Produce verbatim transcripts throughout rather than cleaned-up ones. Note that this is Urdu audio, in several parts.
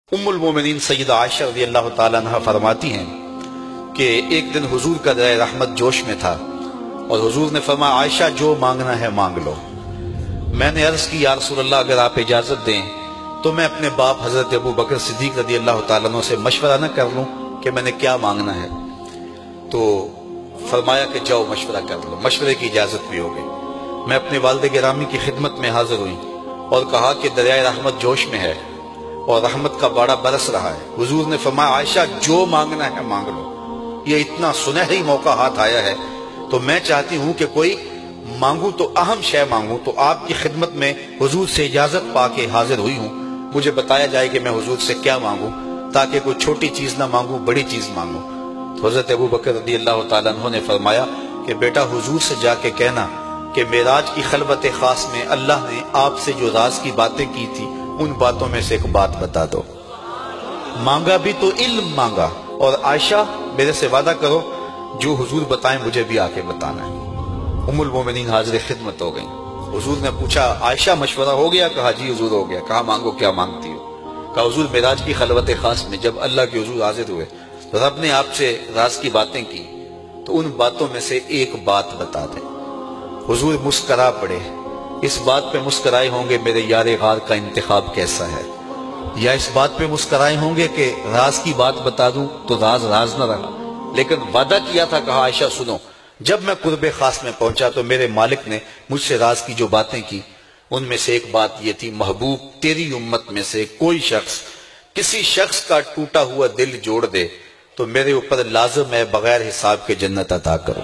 ام المومنین سیدہ عائشہ رضی اللہ تعالیٰ عنہ فرماتی ہیں کہ ایک دن حضور کا دریا رحمت جوش میں تھا اور حضور نے فرمایا عائشہ جو مانگنا ہے مانگ لو۔ میں نے عرض کی یا رسول اللہ اگر آپ اجازت دیں تو میں اپنے باپ حضرت ابو بکر صدیق رضی اللہ تعالیٰ عنہ سے مشورہ نہ کر لوں کہ میں نے کیا مانگنا ہے؟ تو فرمایا کہ جاؤ مشورہ کر لو، مشورے کی اجازت بھی ہو گئی۔ میں اپنے والد گرامی کی خدمت میں حاضر ہوئی اور کہا کہ دریائے رحمت جوش میں ہے اور رحمت کا باڑا برس رہا ہے۔ حضور نے فرمایا عائشہ جو مانگنا ہے مانگ لو، یہ اتنا سنہری موقع ہاتھ آیا ہے تو میں چاہتی ہوں کہ کوئی مانگوں تو اہم شے مانگوں، تو آپ کی خدمت میں حضور سے اجازت پا کے حاضر ہوئی ہوں، مجھے بتایا جائے کہ میں حضور سے کیا مانگوں تاکہ کوئی چھوٹی چیز نہ مانگوں بڑی چیز مانگوں۔ تو حضرت ابو بکر رضی اللہ تعالیٰ عنہ نے فرمایا کہ بیٹا حضور سے جا کے کہنا کہ معراج کی خلوت خاص میں اللہ نے آپ سے جو راز کی باتیں کی تھی ان باتوں میں سے ایک بات بتا دو۔ مانگا بھی تو علم مانگا، اور عائشہ میرے سے وعدہ کرو جو حضور بتائیں مجھے بھی آ کے بتانا ہے۔ ام المومنین حاضر خدمت ہو گئیں۔ حضور نے پوچھا عائشہ مشورہ ہو گیا؟ کہا جی حضور ہو گیا۔ کہا مانگو کیا مانگتی ہو؟ کہا حضور معراج کی خلوت خاص میں جب اللہ کے حضور حاضر ہوئے رب نے آپ سے راز کی باتیں کی تو ان باتوں میں سے ایک بات بتا دیں۔ حضور مسکرا پڑے، اس بات پہ مسکرائے ہوں گے میرے یار غار کا انتخاب کیسا ہے، یا اس بات پہ مسکرائے ہوں گے کہ راز کی بات بتا دوں تو راز راز نہ رہا، لیکن وعدہ کیا تھا۔ کہا عائشہ سنو، جب میں قرب خاص میں پہنچا تو میرے مالک نے مجھ سے راز کی جو باتیں کی ان میں سے ایک بات یہ تھی، محبوب تیری امت میں سے کوئی شخص کسی شخص کا ٹوٹا ہوا دل جوڑ دے تو میرے اوپر لازم ہے بغیر حساب کے جنت عطا کروں۔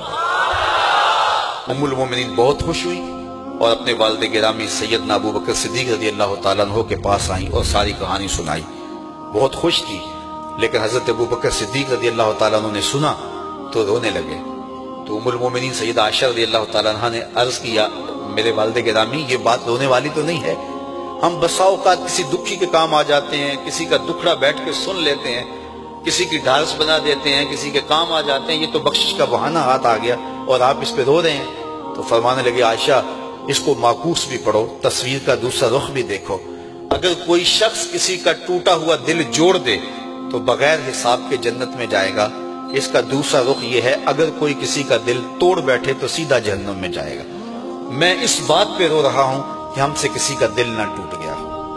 ام المومنین بہت خوش ہوئی اور اپنے والد گرامی سیدنا ابو بکر صدیق رضی اللہ تعالیٰ عنہ کے پاس آئیں اور ساری کہانی سنائی۔ بہت خوش تھی، لیکن حضرت ابو بکر صدیق رضی اللہ تعالیٰ عنہ نے سنا تو رونے لگے۔ تو ام المومنین سیدہ عائشہ رضی اللہ تعالیٰ عنہ نے عرض کیا میرے والد گرامی یہ بات رونے والی تو نہیں ہے، ہم بسا اوقات کسی دکھی کے کام آ جاتے ہیں، کسی کا دکھڑا بیٹھ کے سن لیتے ہیں، کسی کی ڈھارس بنا دیتے ہیں، کسی کے کام آ جاتے ہیں، یہ تو بخشش کا بہانہ ہاتھ آ گیا اور آپ اس پہ رو رہے ہیں۔ تو فرمانے لگے عائشہ اس کو معکوس بھی پڑھو، تصویر کا دوسرا رخ بھی دیکھو، اگر کوئی شخص کسی کا ٹوٹا ہوا دل جوڑ دے تو بغیر حساب کے جنت میں جائے گا، اس کا دوسرا رخ یہ ہے اگر کوئی کسی کا دل توڑ بیٹھے تو سیدھا جہنم میں جائے گا۔ میں اس بات پہ رو رہا ہوں کہ ہم سے کسی کا دل نہ ٹوٹ گیا۔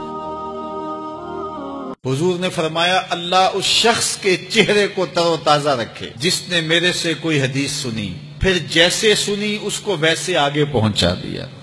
حضور نے فرمایا اللہ اس شخص کے چہرے کو تر و تازہ رکھے جس نے میرے سے کوئی حدیث سنی، پھر جیسے سنی اس کو ویسے آگے پہنچا دیا۔